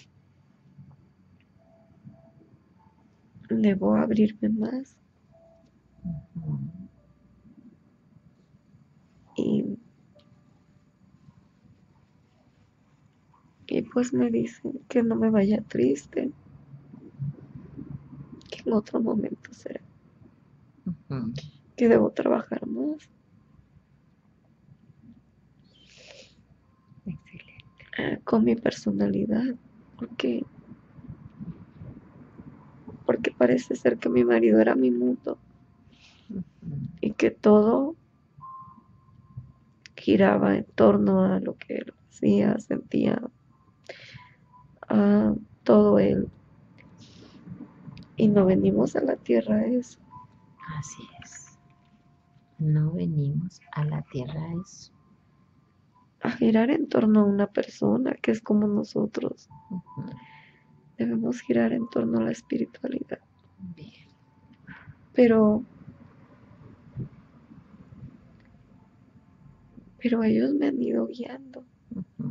debo abrirme más Ujú. y, y pues me dicen que no me vaya triste, que en otro momento será, Ujú. que debo trabajar más Excelente. eh, con mi personalidad, porque, porque parece ser que mi marido era mi mundo Ujú. y que todo giraba en torno a lo que él hacía, sentía, a todo él. Y no venimos a la tierra a eso, Así es. No venimos a la tierra a eso. a girar en torno a una persona que es como nosotros. Ujú. Debemos girar en torno a la espiritualidad. Bien. Pero, pero ellos me han ido guiando. Ujú.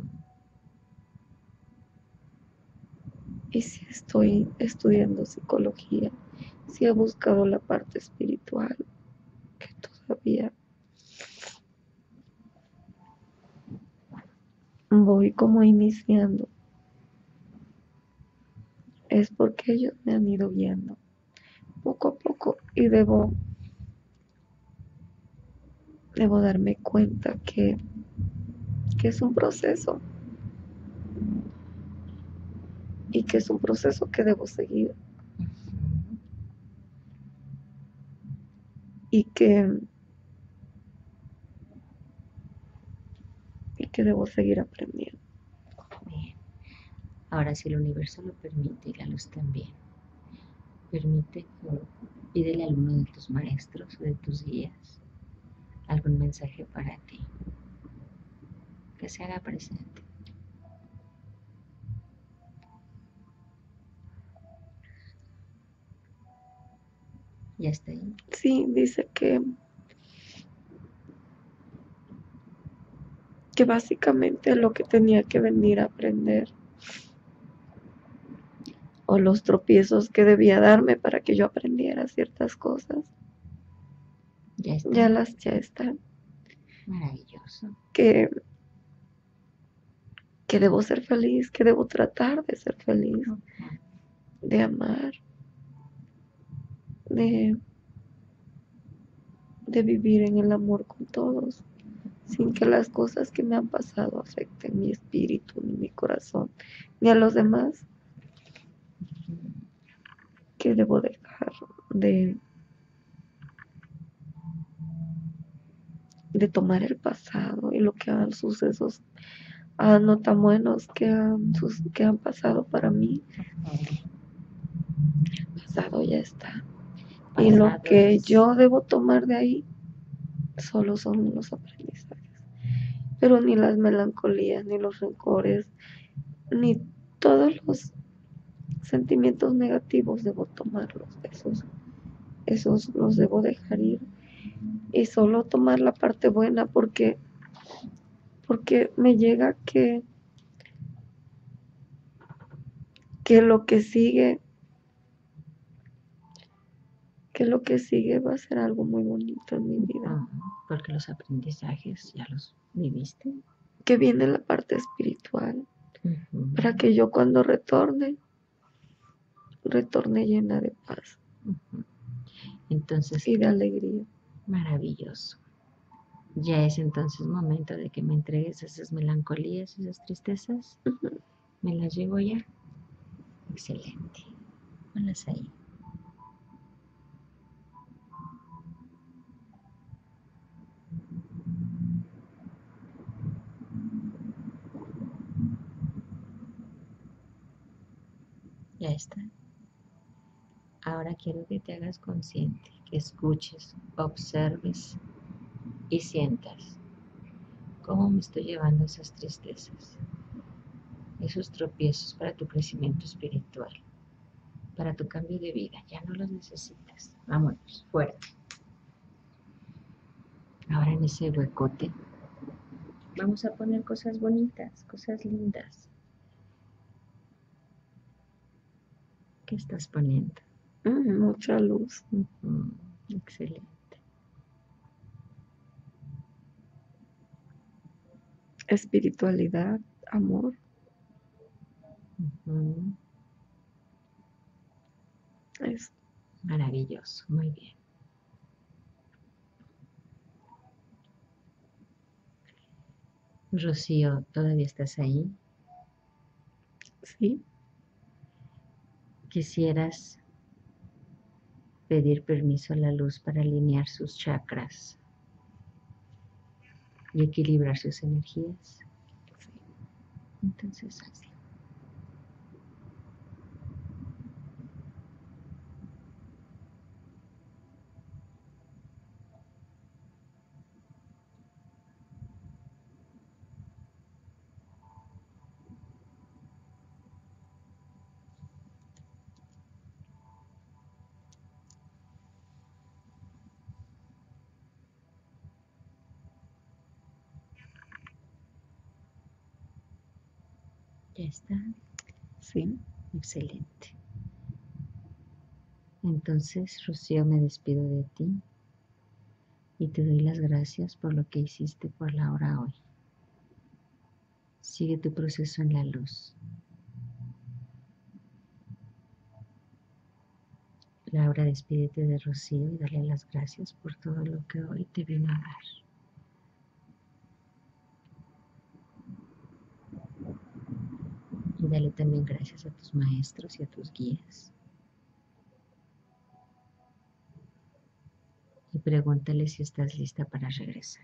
Y si estoy estudiando psicología, si he buscado la parte espiritual, que todavía voy como iniciando, es porque ellos me han ido guiando poco a poco y debo, debo darme cuenta que, que es un proceso y que es un proceso que debo seguir Ujú. y que, y que debo seguir aprendiendo. Bien. Ahora, si el universo lo permite y la luz también, permite que pídele a alguno de tus maestros o de tus guías algún mensaje para ti, que se haga presente. Ya está ahí. Sí, dice que, que básicamente lo que tenía que venir a aprender o los tropiezos que debía darme para que yo aprendiera ciertas cosas, Ya está. ya las ya están, Maravilloso. que, que debo ser feliz, que debo tratar de ser feliz, Ujú. de amar, de, de vivir en el amor con todos, sin que las cosas que me han pasado afecten mi espíritu, ni mi corazón, ni a los demás, que debo dejar de, de tomar el pasado y lo que han sucesos ah, no tan buenos que han, sus, que han pasado para mí. El pasado ya está. Y lo Pasado que es. yo debo tomar de ahí solo son los aprendizajes. Pero ni las melancolías, ni los rencores, ni todos los sentimientos negativos debo tomarlos, esos, esos los debo dejar ir y solo tomar la parte buena porque, porque me llega que, que lo que sigue, que lo que sigue va a ser algo muy bonito en mi vida. Uh -huh, porque los aprendizajes ya los viviste. Que viene la parte espiritual, uh -huh. para que yo cuando retorne, retorne llena de paz. Uh -huh. Entonces, y de alegría. Maravilloso. Ya es entonces momento de que me entregues esas melancolías, esas tristezas. Uh -huh. ¿Me las llevo ya? Excelente. Ponlas ahí. Ya está. Ahora quiero que te hagas consciente, que escuches, observes y sientas cómo me estoy llevando esas tristezas, esos tropiezos para tu crecimiento espiritual, para tu cambio de vida. Ya no los necesitas. Vámonos, fuerte. Ahora en ese huecote vamos a poner cosas bonitas, cosas lindas. ¿Qué estás poniendo? Mm, mucha luz. Uh-huh. Excelente. Espiritualidad, amor. Uh-huh. Eso. Maravilloso, muy bien. Rocío, ¿todavía estás ahí? Sí. ¿Quisieras pedir permiso a la luz para alinear sus chakras y equilibrar sus energías? Sí. Entonces hazlo. ¿Ya está? Sí. Excelente. Entonces, Rocío, me despido de ti y te doy las gracias por lo que hiciste por Laura hoy. Sigue tu proceso en la luz. Laura, despídete de Rocío y dale las gracias por todo lo que hoy te vino a dar. Y dale también gracias a tus maestros y a tus guías. Y pregúntale si estás lista para regresar.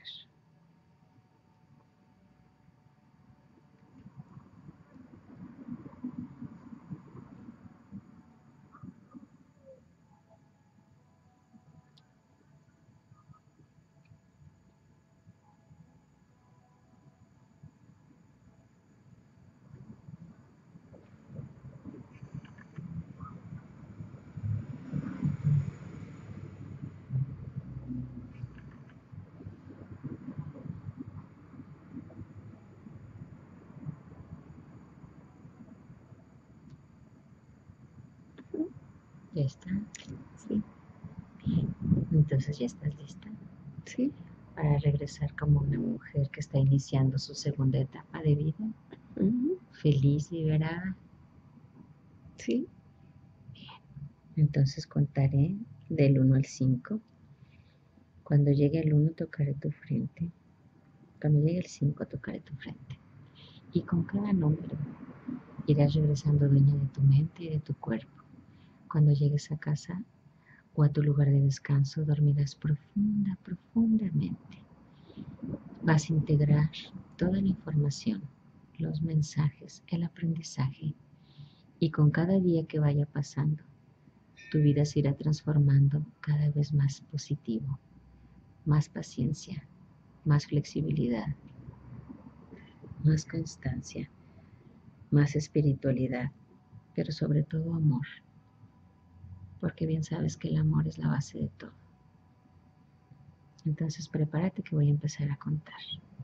¿Ya está? Sí. Bien. Entonces, ¿ya estás lista? Sí. Para regresar como una mujer que está iniciando su segunda etapa de vida. Uh-huh. Feliz, liberada. Sí. Bien. Entonces contaré del uno al cinco. Cuando llegue el uno tocaré tu frente. Cuando llegue el cinco tocaré tu frente. Y con cada número irás regresando dueña de tu mente y de tu cuerpo. Cuando llegues a casa o a tu lugar de descanso, dormirás profunda, profundamente. Vas a integrar toda la información, los mensajes, el aprendizaje. Y con cada día que vaya pasando, tu vida se irá transformando cada vez más positivo, más paciencia, más flexibilidad, más constancia, más espiritualidad, pero sobre todo amor, porque bien sabes que el amor es la base de todo. Entonces prepárate que voy a empezar a contar.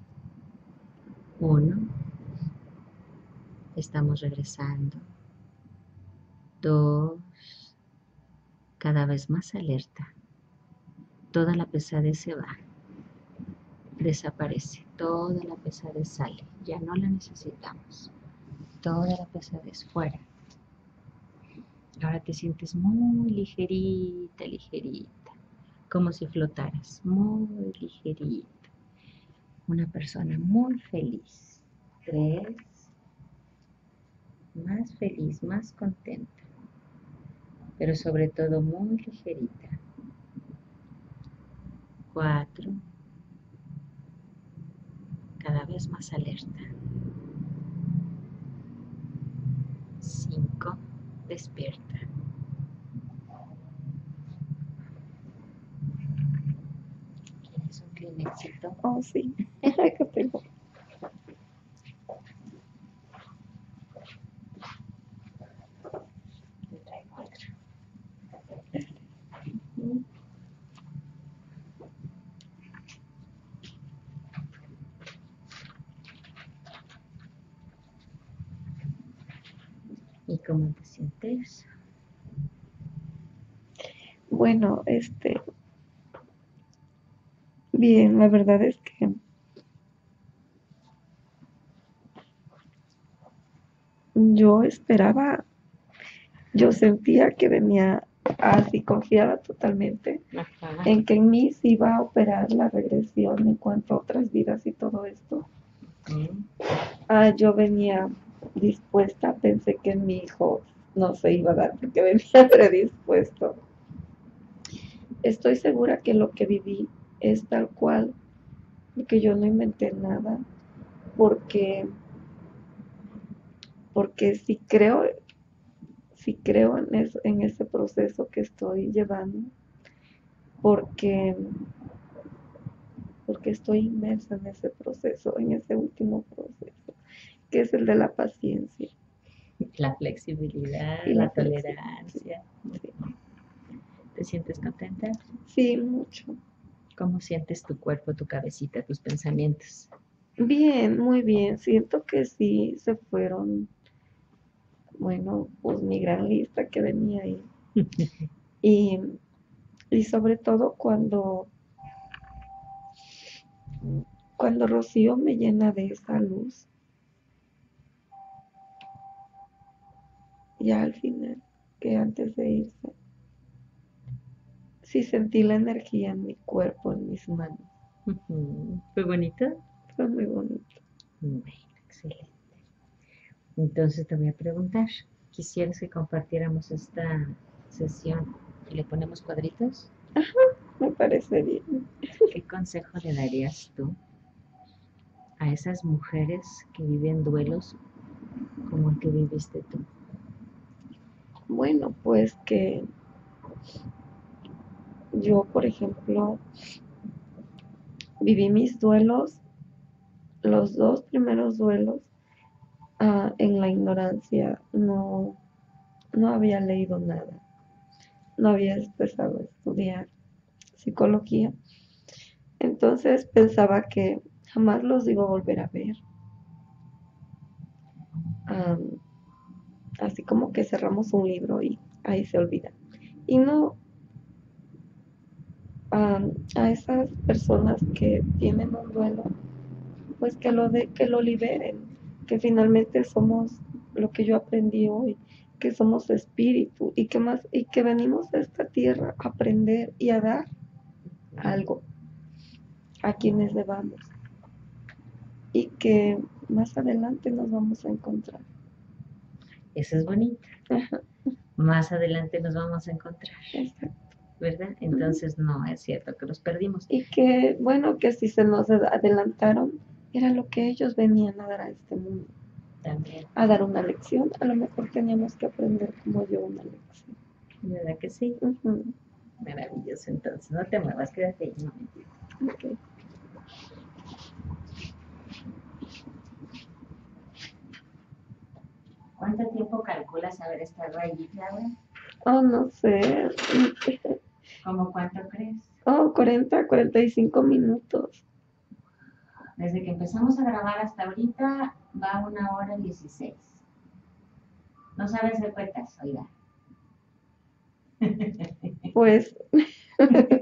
Uno, estamos regresando. Dos, cada vez más alerta. Toda la pesadez se va, desaparece, toda la pesadez sale, ya no la necesitamos. Toda la pesadez fuera. Ahora te sientes muy ligerita, ligerita, como si flotaras, muy ligerita. Una persona muy feliz. Tres, más feliz, más contenta, pero sobre todo muy ligerita. Cuatro, cada vez más alerta. Cinco, despierta. ¿Quieres un Kleenexito? Oh, sí. Acá tengo. Te traigo otro. ¿Y cómo te sientes? Bueno, este, bien, la verdad es que yo esperaba, yo sentía que venía así confiada totalmente Ajá. en que en mí se iba a operar la regresión en cuanto a otras vidas y todo esto. Mm. Ah, yo venía dispuesta, pensé que mi hijo no se iba a dar porque venía predispuesto. Estoy segura que lo que viví es tal cual, porque yo no inventé nada, porque, porque sí creo, sí creo en, eso, en ese proceso que estoy llevando, porque, porque estoy inmersa en ese proceso, en ese último proceso, que es el de la paciencia. La flexibilidad, Y la, la tolerancia. Sí. ¿Te sientes contenta? Sí, mucho. ¿Cómo sientes tu cuerpo, tu cabecita, tus pensamientos? Bien, muy bien. Siento que sí se fueron, bueno, pues mi gran lista que venía ahí. Y, y sobre todo cuando, cuando Rocío me llena de esa luz, ya al final, que antes de irse, sí sentí la energía en mi cuerpo, en mis manos. ¿Fue bonito? Fue muy bonito. Bueno, excelente. Entonces te voy a preguntar, ¿quisieras que compartiéramos esta sesión y le ponemos cuadritos? Me parece bien. ¿Qué consejo le darías tú a esas mujeres que viven duelos como el que viviste tú? Bueno, pues que yo, por ejemplo, viví mis duelos, los dos primeros duelos, uh, en la ignorancia. No, no había leído nada, no había empezado a estudiar psicología. Entonces pensaba que jamás los iba a volver a ver. Um, así como que cerramos un libro y ahí se olvida. Y no, um, a esas personas que tienen un duelo, pues que lo, de, que lo liberen, que finalmente somos lo que yo aprendí hoy, que somos espíritu y que más y que venimos a esta tierra a aprender y a dar algo a quienes debamos y que más adelante nos vamos a encontrar. Eso es bonito. Ajá. Más adelante nos vamos a encontrar. Exacto. ¿Verdad? Entonces uh-huh. No es cierto que los perdimos. Y que bueno, que si se nos adelantaron, era lo que ellos venían a dar a este mundo. También. A dar una lección, a lo mejor teníamos que aprender como yo una lección. ¿Verdad que sí? Uh-huh. Maravilloso, entonces no te muevas, quédate ahí un momentito. Okay. ¿Cuánto tiempo calculas haber estado allí, Laura? Oh, no sé. ¿Cómo cuánto crees? Oh, cuarenta, cuarenta y cinco minutos. Desde que empezamos a grabar hasta ahorita va una hora dieciséis. No sabes de cuentas, oiga. Pues